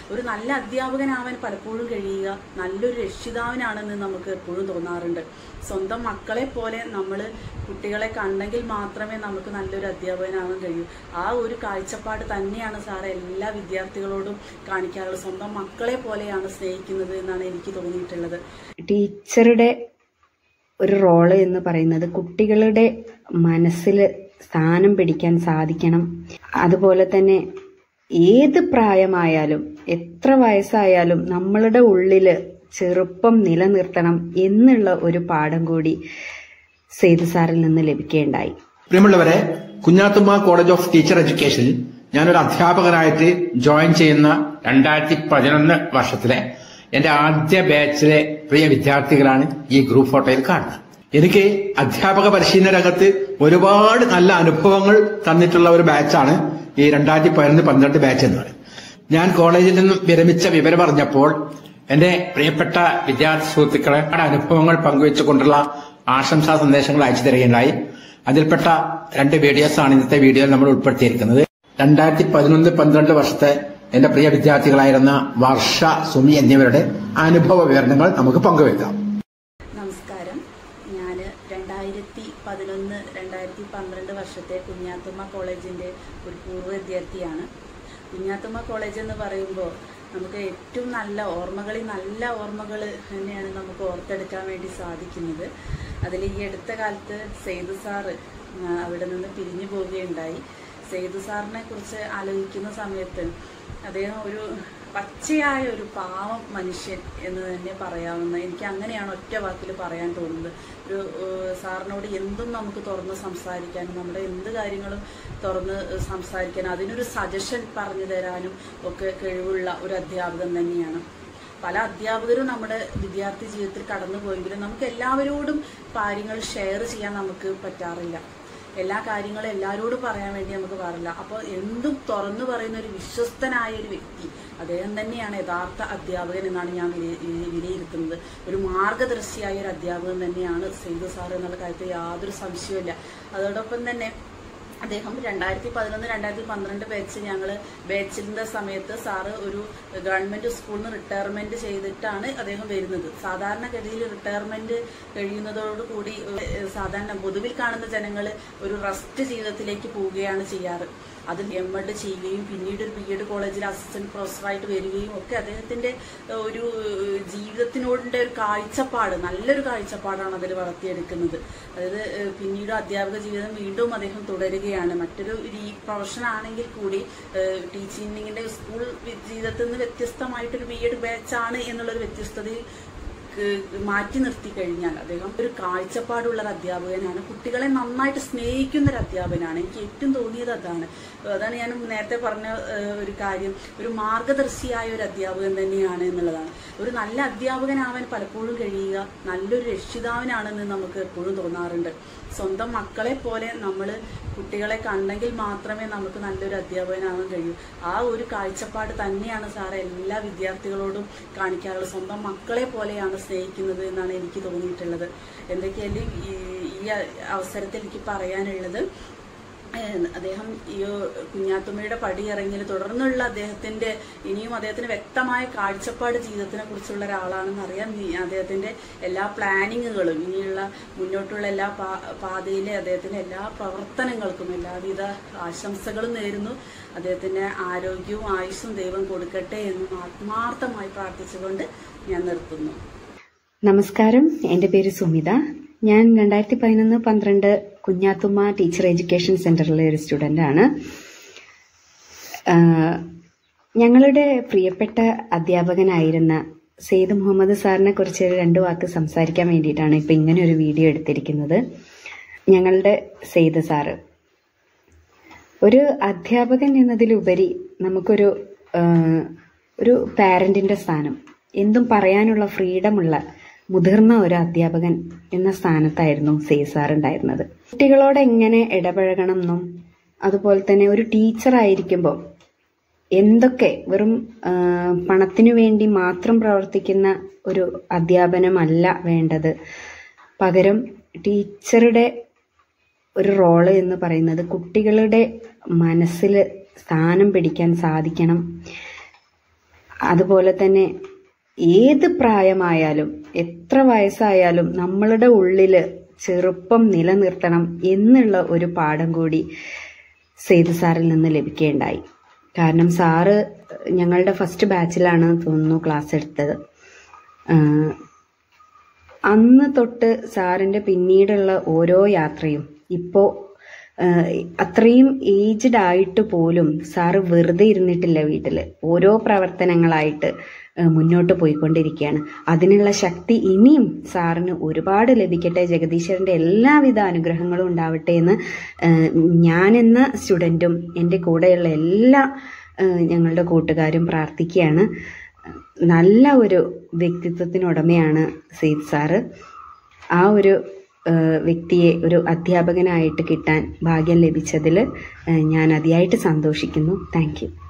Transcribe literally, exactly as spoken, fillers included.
ഒരു നല്ല അധ്യാപകനാവാൻ പലപ്പോഴും കഴിയുക നല്ലൊരു രക്ഷിതാവിനാണെന്ന് നമുക്ക് എപ്പോഴും തോന്നാറുണ്ട്. സ്വന്തം മക്കളെ പോലെ നമ്മൾ കുട്ടികളെ കണ്ടെങ്കിൽ മാത്രമേ നമുക്ക് നല്ലൊരു അധ്യാപകനാവാൻ കഴിയൂ. ആ ഒരു കാഴ്ചപ്പാട് തന്നെയാണ് സാർ എല്ലാ വിദ്യാർത്ഥികളോടും കാണിക്കാറുള്ളത്. സ്വന്തം മക്കളെ പോലെയാണ് സ്നേഹിക്കുന്നത് എന്നാണ് എനിക്ക് തോന്നിയിട്ടുള്ളത്. ടീച്ചറുടെ ഒരു റോള് എന്ന് പറയുന്നത് കുട്ടികളുടെ മനസ്സിൽ സ്ഥാനം പിടിക്കാൻ സാധിക്കണം. അതുപോലെ തന്നെ ഏത് പ്രായമായാലും എത്ര വയസ്സായാലും നമ്മളുടെ ഉള്ളില് ചെറുപ്പം നിലനിർത്തണം എന്നുള്ള ഒരു പാഠം കൂടി സെയ്ദ് സാറിൽ നിന്ന് ലഭിക്കുകയുണ്ടായി. പ്രിയമുള്ളവരെ, കുഞ്ഞാത്തുമ്മ കോളേജ് ഓഫ് ടീച്ചർ എഡ്യൂക്കേഷനിൽ ഞാനൊരു അധ്യാപകനായിട്ട് ജോയിൻ ചെയ്യുന്ന രണ്ടായിരത്തി പതിനൊന്ന് വർഷത്തിലെ എന്റെ ആദ്യ ബാച്ചിലെ പ്രിയ വിദ്യാർത്ഥികളാണ് ഈ ഗ്രൂപ്പ് ഫോട്ടോയിൽ കാണുന്നത്. എനിക്ക് അധ്യാപക പരിശീലന രംഗത്ത് ഒരുപാട് നല്ല അനുഭവങ്ങൾ തന്നിട്ടുള്ള ഒരു ബാച്ചാണ് ഈ രണ്ടായിരത്തി പതിനൊന്ന് പന്ത്രണ്ട് ബാച്ച് എന്ന് പറയുന്നത്. ഞാൻ കോളേജിൽ നിന്നും വിരമിച്ച വിവരം അറിഞ്ഞപ്പോൾ എന്റെ പ്രിയപ്പെട്ട വിദ്യാർത്ഥി സുഹൃത്തുക്കളെ അനുഭവങ്ങൾ പങ്കുവെച്ചുകൊണ്ടുള്ള ആശംസാ സന്ദേശങ്ങൾ അയച്ചു തരികയുണ്ടായി. അതിൽപ്പെട്ട രണ്ട് വീഡിയോസ് ആണ് ഇന്നത്തെ വീഡിയോയിൽ നമ്മൾ ഉൾപ്പെടുത്തിയിരിക്കുന്നത്. രണ്ടായിരത്തി പതിനൊന്ന് പന്ത്രണ്ട് വർഷത്തെ എന്റെ പ്രിയ വിദ്യാർത്ഥികളായിരുന്ന വർഷ, സുമി എന്നിവരുടെ അനുഭവ വിവരണങ്ങൾ നമുക്ക് പങ്കുവെക്കാം. നമസ്കാരം. ഞാൻ രണ്ടായിരത്തി പതിനൊന്ന് രണ്ടായിരത്തി പന്ത്രണ്ട് വർഷത്തെ കുഞ്ഞാത്തുമ്മ കോളേജിന്റെ ഒരു പൂർവ്വ വിദ്യാർത്ഥിയാണ്. കുഞ്ഞാത്തുമ്മ കോളേജ് എന്ന് പറയുമ്പോൾ നമുക്ക് ഏറ്റവും നല്ല ഓർമ്മകളിൽ നല്ല ഓർമ്മകൾ തന്നെയാണ് നമുക്ക് ഓർത്തെടുക്കാൻ വേണ്ടി സാധിക്കുന്നത്. അതിൽ ഈ അടുത്ത കാലത്ത് സെയ്ദ് സാറ് അവിടെ നിന്ന് പിരിഞ്ഞു പോവുകയുണ്ടായി. സെയ്ദ് സാറിനെ കുറിച്ച് ആലോചിക്കുന്ന സമയത്ത് അദ്ദേഹം ഒരു പച്ചയായ ഒരു പാവം മനുഷ്യൻ എന്ന് തന്നെ പറയാവുന്ന, എനിക്ക് അങ്ങനെയാണ് ഒറ്റ വാക്കിൽ പറയാൻ തോന്നുന്നത്. ഒരു സാറിനോട് എന്തും നമുക്ക് തുറന്ന് സംസാരിക്കാനും നമ്മുടെ എന്ത് കാര്യങ്ങളും തുറന്ന് സംസാരിക്കാനും അതിനൊരു സജഷൻ പറഞ്ഞു തരാനും ഒക്കെ കഴിവുള്ള ഒരു അധ്യാപകൻ തന്നെയാണ്. പല അധ്യാപകരും നമ്മുടെ വിദ്യാർത്ഥി ജീവിതത്തിൽ കടന്നുപോയെങ്കിലും നമുക്ക് എല്ലാവരോടും കാര്യങ്ങൾ ഷെയർ ചെയ്യാൻ നമുക്ക് പറ്റാറില്ല. എല്ലാ കാര്യങ്ങളും എല്ലാവരോടും പറയാൻ വേണ്ടി നമുക്ക് പാടില്ല. അപ്പോൾ എന്തും തുറന്നു പറയുന്ന ഒരു വിശ്വസ്തനായ ഒരു വ്യക്തി അദ്ദേഹം തന്നെയാണ് യഥാർത്ഥ അധ്യാപകൻ എന്നാണ് ഞാൻ വിലയിരുത്തുന്നത്. ഒരു മാർഗദർശിയായ ഒരു അധ്യാപകൻ തന്നെയാണ് സെയ്ദ് സാർ എന്നുള്ള കാര്യത്തിൽ യാതൊരു സംശയമില്ല. അതോടൊപ്പം തന്നെ അദ്ദേഹം രണ്ടായിരത്തി പതിനൊന്ന് രണ്ടായിരത്തി പന്ത്രണ്ട് ബാച്ച് ഞങ്ങൾ ബാച്ചിന്റെ സമയത്ത് സാറ് ഒരു ഗവൺമെന്റ് സ്കൂളിൽ നിന്ന് റിട്ടയർമെന്റ് ചെയ്തിട്ടാണ് അദ്ദേഹം വരുന്നത്. സാധാരണഗതിയിൽ റിട്ടയർമെന്റ് കഴിയുന്നതോടുകൂടി സാധാരണ പൊതുവിൽ കാണുന്ന ജനങ്ങൾ ഒരു റെസ്റ്റ് ജീവിതത്തിലേക്ക് പോവുകയാണ് ചെയ്യാറ്. അതിൽ എം എഡ് ചെയ്യുകയും പിന്നീട് ഒരു ബി എഡ് കോളേജിൽ അസിസ്റ്റന്റ് പ്രൊഫസറായിട്ട് വരികയും ഒക്കെ അദ്ദേഹത്തിന്റെ ഒരു ജീവിതത്തിനോടിന്റെ ഒരു കാഴ്ചപ്പാട്, നല്ലൊരു കാഴ്ചപ്പാടാണ് അതിൽ വളർത്തിയെടുക്കുന്നത്. അതായത് പിന്നീട് അധ്യാപക ജീവിതം വീണ്ടും അദ്ദേഹം തുടരുകയാണ്. മറ്റൊരു ഈ പ്രൊഫഷൻ ആണെങ്കിൽ കൂടി ടീച്ചിങ്ങിന്റെ സ്കൂൾ ജീവിതത്തിൽ നിന്ന് വ്യത്യസ്തമായിട്ടൊരു ബി എഡ് ബാച്ചാണ് എന്നുള്ളൊരു വ്യത്യസ്തതയിൽ മാറ്റി നിർത്തി കഴിഞ്ഞാൽ അദ്ദേഹം ഒരു കാഴ്ചപ്പാടുള്ള ഒരു അധ്യാപകനാണ്. കുട്ടികളെ നന്നായിട്ട് സ്നേഹിക്കുന്ന ഒരു അധ്യാപകനാണ്. എനിക്ക് ഏറ്റവും തോന്നിയത് അതാണ്. അതാണ് ഞാൻ നേരത്തെ പറഞ്ഞ ഒരു കാര്യം, ഒരു മാർഗദർശിയായ ഒരു അധ്യാപകൻ തന്നെയാണ് എന്നുള്ളതാണ്. ഒരു നല്ല അധ്യാപകനാവാൻ പലപ്പോഴും കഴിയുക നല്ലൊരു രക്ഷിതാവിനാണെന്ന് നമുക്ക് എപ്പോഴും തോന്നാറുണ്ട്. സ്വന്തം മക്കളെ പോലെ നമ്മൾ കുട്ടികളെ കണ്ടെങ്കിൽ മാത്രമേ നമുക്ക് നല്ലൊരു അധ്യാപകനാവാൻ കഴിയൂ. ആ ഒരു കാഴ്ചപ്പാട് തന്നെയാണ് സാർ എല്ലാ വിദ്യാർത്ഥികളോടും കാണിക്കാറുള്ളത്. സ്വന്തം മക്കളെ പോലെയാണ് സ്നേഹിക്കുന്നത് എന്നാണ് എനിക്ക് തോന്നിയിട്ടുള്ളത്. എന്തൊക്കെയായാലും ഈ അവസരത്തിൽ എനിക്ക് പറയാനുള്ളത്, അദ്ദേഹം ഈ കുഞ്ഞാത്തുമ്മയുടെ പടി ഇറങ്ങിയത് തുടർന്നുള്ള അദ്ദേഹത്തിന്റെ ഇനിയും അദ്ദേഹത്തിന് വ്യക്തമായ കാഴ്ചപ്പാട് ജീവിതത്തിനെ കുറിച്ചുള്ള ഒരാളാണെന്ന് അറിയാം. അദ്ദേഹത്തിന്റെ എല്ലാ പ്ലാനിങ്ങുകളും ഇനിയുള്ള മുന്നോട്ടുള്ള എല്ലാ പാതയിലെ അദ്ദേഹത്തിന്റെ എല്ലാ പ്രവർത്തനങ്ങൾക്കും എല്ലാവിധ ആശംസകളും നേരുന്നു. അദ്ദേഹത്തിന്റെ ആരോഗ്യവും ആയുസ്സും ദൈവം കൊടുക്കട്ടെ എന്ന് ആത്മാർത്ഥമായി പ്രാർത്ഥിച്ചുകൊണ്ട് ഞാൻ നിർത്തുന്നു. നമസ്കാരം, എൻ്റെ പേര് സുമിത. ഞാൻ രണ്ടായിരത്തി പതിനൊന്ന് പന്ത്രണ്ട് കുഞ്ഞാത്തുമ്മ ടീച്ചർ എഡ്യൂക്കേഷൻ സെന്ററിലെ ഒരു സ്റ്റുഡൻ്റ് ആണ്. ഞങ്ങളുടെ പ്രിയപ്പെട്ട അധ്യാപകനായിരുന്ന സെയ്ദ് മുഹമ്മദ് സാറിനെ കുറിച്ച് രണ്ടു വാക്ക് സംസാരിക്കാൻ വേണ്ടിയിട്ടാണ് ഇപ്പം ഇങ്ങനെ ഒരു വീഡിയോ എടുത്തിരിക്കുന്നത്. ഞങ്ങളുടെ സെയ്ദ് സാറ് ഒരു അധ്യാപകൻ എന്നതിലുപരി നമുക്കൊരു ഒരു പാരന്റിന്റെ സ്ഥാനം, എന്തും പറയാനുള്ള ഫ്രീഡമുള്ള മുതിർന്ന ഒരു അധ്യാപകൻ എന്ന സ്ഥാനത്തായിരുന്നു സെയ്ദ് സാർ ഉണ്ടായിരുന്നത്. കുട്ടികളോട് എങ്ങനെ ഇടപഴകണം എന്നും അതുപോലെ തന്നെ ഒരു ടീച്ചറായിരിക്കുമ്പോൾ എന്തൊക്കെ വെറും പണത്തിനു വേണ്ടി മാത്രം പ്രവർത്തിക്കുന്ന ഒരു അധ്യാപനമല്ല വേണ്ടത്, പകരം ടീച്ചറുടെ ഒരു റോള് എന്ന് പറയുന്നത് കുട്ടികളുടെ മനസ്സിൽ സ്ഥാനം പിടിക്കാൻ സാധിക്കണം. അതുപോലെ തന്നെ ഏത് പ്രായമായാലും എത്ര വയസ്സായാലും നമ്മളുടെ ഉള്ളിൽ ചെറുപ്പം നിലനിർത്തണം എന്നുള്ള ഒരു പാഠം കൂടി സേതു സാറിൽ നിന്ന് ലഭിക്കുകയുണ്ടായി. കാരണം സാറ് ഞങ്ങളുടെ ഫസ്റ്റ് ബാച്ചിലാണ് തോന്നുന്നു ക്ലാസ് എടുത്തത്. അന്ന് തൊട്ട് സാറിൻ്റെ പിന്നീടുള്ള ഓരോ യാത്രയും ഇപ്പോൾ അത്രയും ഏജ്ഡ് ആയിട്ട് പോലും സാറ് വെറുതെ ഇരുന്നിട്ടില്ല. വീട്ടിൽ ഓരോ പ്രവർത്തനങ്ങളായിട്ട് മുന്നോട്ട് പോയിക്കൊണ്ടിരിക്കുകയാണ്. അതിനുള്ള ശക്തി ഇനിയും സാറിന് ഒരുപാട് ലഭിക്കട്ടെ. ജഗദീശ്വരൻ്റെ എല്ലാവിധ അനുഗ്രഹങ്ങളും ഉണ്ടാവട്ടെ എന്ന് ഞാനെന്ന സ്റ്റുഡൻറ്റും എൻ്റെ കൂടെയുള്ള എല്ലാ ഞങ്ങളുടെ കൂട്ടുകാരും പ്രാർത്ഥിക്കുകയാണ്. നല്ല ഒരു വ്യക്തിത്വത്തിനുടമയാണ് സേതു സാറ്. ആ ഒരു വ്യക്തിയെ ഒരു അധ്യാപകനായിട്ട് കിട്ടാൻ ഭാഗ്യം ലഭിച്ചതിൽ ഞാൻ അതിയായിട്ട് സന്തോഷിക്കുന്നു. Thank U.